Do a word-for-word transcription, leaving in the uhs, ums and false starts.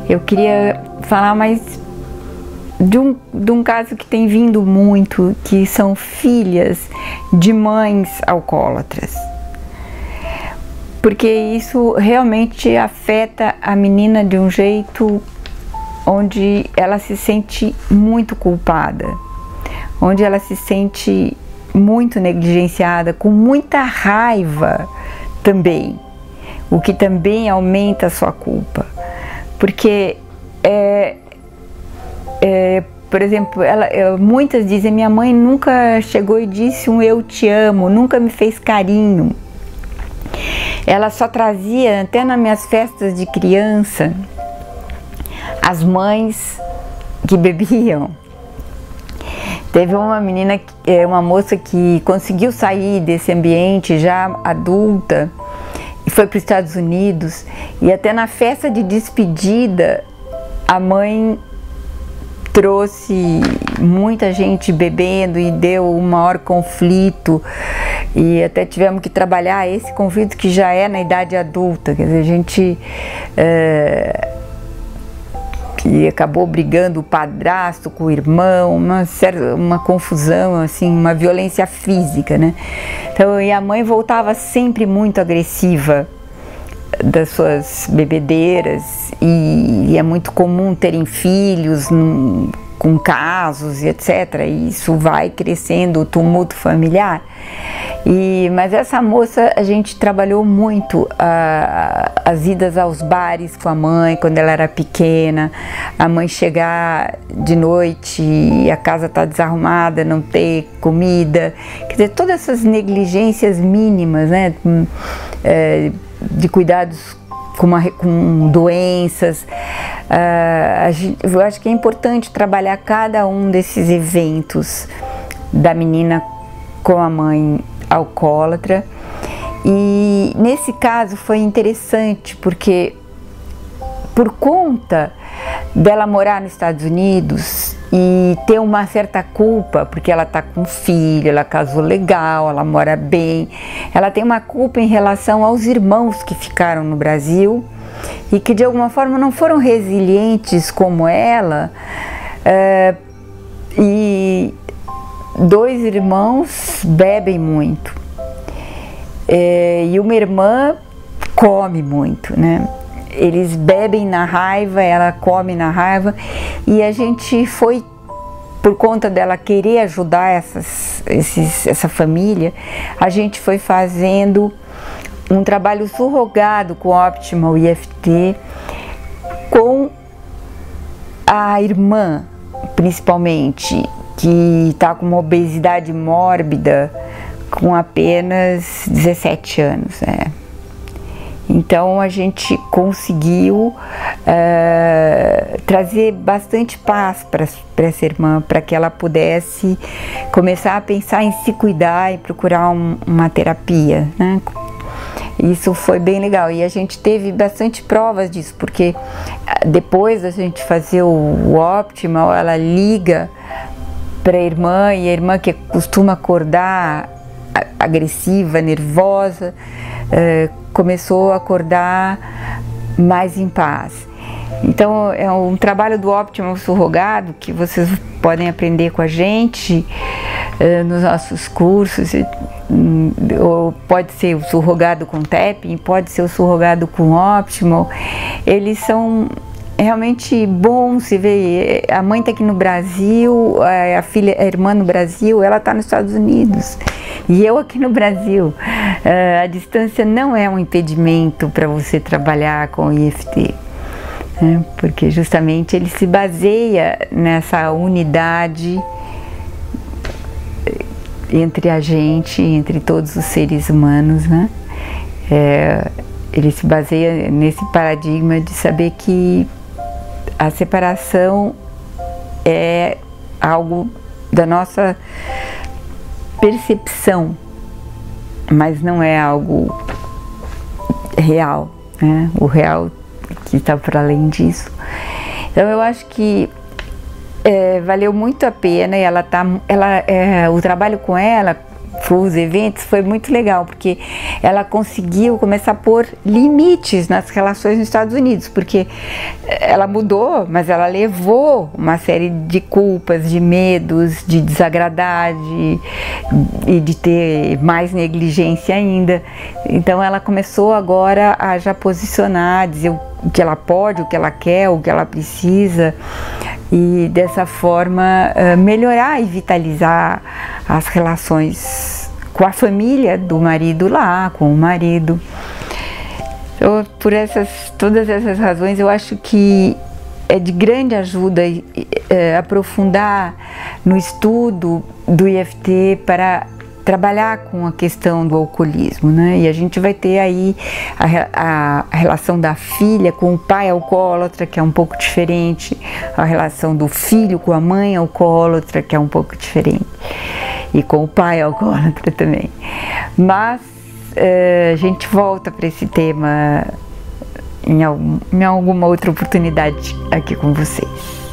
eu queria falar mais de um, de um caso que tem vindo muito, que são filhas de mães alcoólatras. Porque isso realmente afeta a menina de um jeito onde ela se sente muito culpada, onde ela se sente muito negligenciada, com muita raiva também, o que também aumenta a sua culpa. Porque, é, é, por exemplo, ela, muitas dizem, minha mãe nunca chegou e disse um eu te amo, nunca me fez carinho. Ela só trazia, até nas minhas festas de criança, as mães que bebiam. Teve uma menina, uma moça que conseguiu sair desse ambiente já adulta e foi para os Estados Unidos, e até na festa de despedida a mãe trouxe muita gente bebendo e deu um maior conflito, e até tivemos que trabalhar esse conflito que já é na idade adulta, quer dizer, a gente é, que acabou brigando o padrasto com o irmão, uma, certa, uma confusão, assim, uma violência física, né? Então, e a mãe voltava sempre muito agressiva das suas bebedeiras, e, e é muito comum terem filhos num, com casos e etcétera. E isso vai crescendo, o tumulto familiar. E, mas essa moça, a gente trabalhou muito a, as idas aos bares com a mãe quando ela era pequena, a mãe chegar de noite e a casa tá desarrumada, não ter comida, quer dizer, todas essas negligências mínimas, né, é, de cuidados com, uma, com doenças. Uh, a gente, eu acho que é importante trabalhar cada um desses eventos da menina com a mãe alcoólatra. E nesse caso foi interessante porque, por conta dela morar nos Estados Unidos e ter uma certa culpa, porque ela está com filho, ela casou legal, ela mora bem, ela tem uma culpa em relação aos irmãos que ficaram no Brasil e que de alguma forma não foram resilientes como ela, é, e dois irmãos bebem muito, é, e uma irmã come muito, né? Eles bebem na raiva, ela come na raiva, e a gente foi, por conta dela querer ajudar essas, esses, essa família, a gente foi fazendo um trabalho surrogado com o Optimal I F T, com a irmã, principalmente, que está com uma obesidade mórbida, com apenas dezessete anos, né? Então a gente conseguiu uh, trazer bastante paz para essa irmã, para que ela pudesse começar a pensar em se cuidar e procurar um, uma terapia, né? Isso foi bem legal, e a gente teve bastante provas disso, porque depois da gente fazer o, o Optimal, ela liga para a irmã, e a irmã, que costuma acordar agressiva, nervosa, uh, começou a acordar mais em paz. Então é um trabalho do Optimal surrogado que vocês podem aprender com a gente uh, nos nossos cursos, um, ou pode ser o surrogado com tapping, pode ser o surrogado com Optimal. Eles são realmente bons. Se vê, a mãe está aqui no Brasil, a filha, a irmã no Brasil, ela está nos Estados Unidos e eu aqui no Brasil. Uh, a distância não é um impedimento para você trabalhar com o I F T, né? Porque justamente ele se baseia nessa unidade entre a gente, entre todos os seres humanos, né? É, ele se baseia nesse paradigma de saber que a separação é algo da nossa percepção, mas não é algo real, né? O real que está para além disso. Então eu acho que é, valeu muito a pena, e ela tá, ela, é, o trabalho com ela os eventos, foi muito legal, porque ela conseguiu começar a pôr limites nas relações nos Estados Unidos, porque ela mudou, mas ela levou uma série de culpas, de medos, de desagradar, de, e de ter mais negligência ainda. Então ela começou agora a já posicionar, dizer o que ela pode, o que ela quer, o que ela precisa, e dessa forma melhorar e vitalizar as relações com a família do marido lá, com o marido. Eu, por essas, todas essas razões, eu acho que é de grande ajuda é, aprofundar no estudo do I F T para trabalhar com a questão do alcoolismo, né? E a gente vai ter aí a, a, a relação da filha com o pai alcoólatra, que é um pouco diferente, a relação do filho com a mãe alcoólatra, que é um pouco diferente, e com o pai alcoólatra também. Mas uh, a gente volta para esse tema em, algum, em alguma outra oportunidade aqui com vocês.